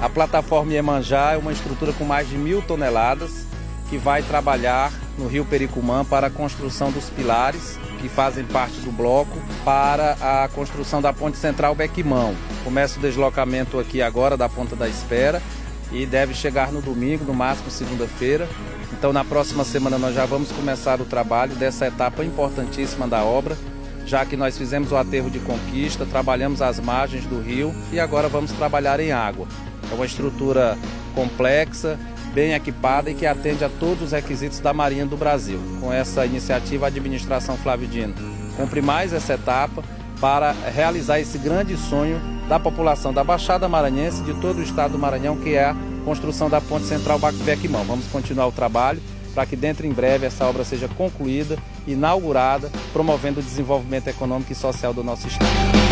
A plataforma Iemanjá é uma estrutura com mais de 1.000 toneladas que vai trabalhar no Rio Pericumã para a construção dos pilares que fazem parte do bloco para a construção da ponte central Bequimão. Começa o deslocamento aqui agora da Ponta da Espera e deve chegar no domingo, no máximo segunda-feira. Então na próxima semana nós já vamos começar o trabalho dessa etapa importantíssima da obra, já que nós fizemos o aterro de conquista, trabalhamos as margens do rio e agora vamos trabalhar em água. É uma estrutura complexa, bem equipada e que atende a todos os requisitos da Marinha do Brasil. Com essa iniciativa, a administração Flávio Dino cumpre mais essa etapa para realizar esse grande sonho da população da Baixada Maranhense e de todo o estado do Maranhão, que é a construção da ponte central Bequimão. Vamos continuar o trabalho para que dentro em breve essa obra seja concluída, inaugurada, promovendo o desenvolvimento econômico e social do nosso estado.